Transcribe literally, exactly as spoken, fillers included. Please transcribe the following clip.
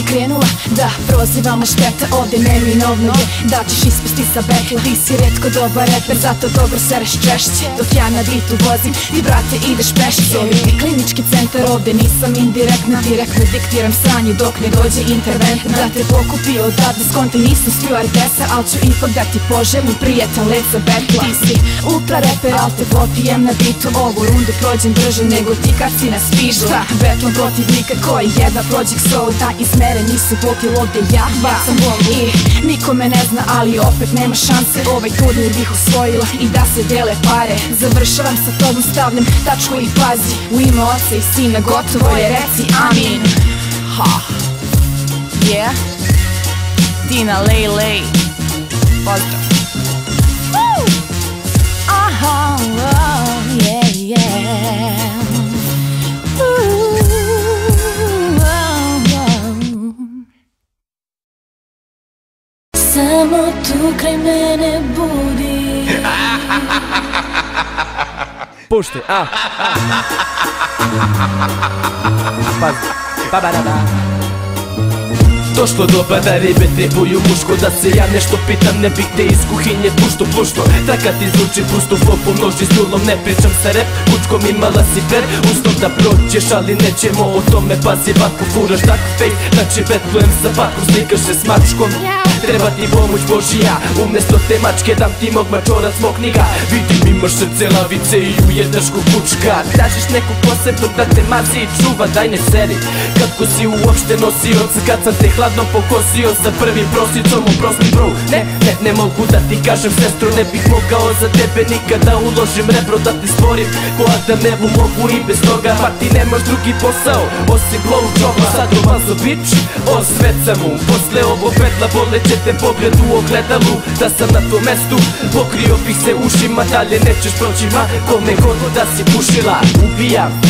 krenula da prozivamo štete ovde neminovno je da ćeš ispasti sa betla. Ti si retko dobar reper, zato dobro sereš češće. Dok ja na bitu vozim, ti brate ideš peške. Zove ti klinički centar, ovde nisam indirektna. Direktno diktiram sranje dok ne dođe intervent. Da te pokupi odavde skonte, nisam stewardesa, al ću ipak da ti poželim prijetan let za betla. Ti si ultra reper, al te popijem na bitu. Ovu rundu prođem brže nego ti kad si na spižu. Šta, betlam protivnika koji jedva prođek soda. Izmereni su bokil ovde ja bacam bombu. I niko me ne zna, ali opet nema šanse. Ovaj turnir bih osvojila i da se dele pare. Završavam sa tobom, stavljam tačku i pazi. U ime oca i sina gotovo je, reci amin. Ha, yeah, Tina Lej Lej, pozdrav. Aha, oh, yeah, yeah. Samo tu kraj mene budi. Pušti, a, a. Pazi, ba ba da ba. Došlo doba da ribe tribuju muško, da se ja nešto pitam, ne bih te iz kuhinje pušto pušto. Da kad ti zvuči pusto flow pomnoži s nulom, ne pričam sa rap, kučkom imala si pred uslov da prođeš, ali nećemo o tome, pazi vatku furaš tak face, znači betlujem sa vatkom, slikaš se s mačkom. Treba ti pomoć Božija, umjesto te mačke dam ti mog mačorac mog knjiga. Vidim imaš srce lavice i ujednaš kukučka. Tražiš nekog posebnog da te mazi i čuva, daj ne seri. Kako si uopšte nosioc, kad sam te hladno pokosio sa prvim prosicom, oprosti bro. Ne, ne, ne mogu da ti kažem sestro, ne bih mogao za tebe nikada uložim rebro da ti stvorim. Ko Adam Evu mogu i bez toga, pa ti nemaš drugi posao osim blow joba. Sad omazo bitch, osvecam mu, posle ovo petla boleće te pogled u ogledalu. Da sam na tom mestu, pokrio bih se ušima, dalje nećeš proći ma kome god da si pušila. Ubijam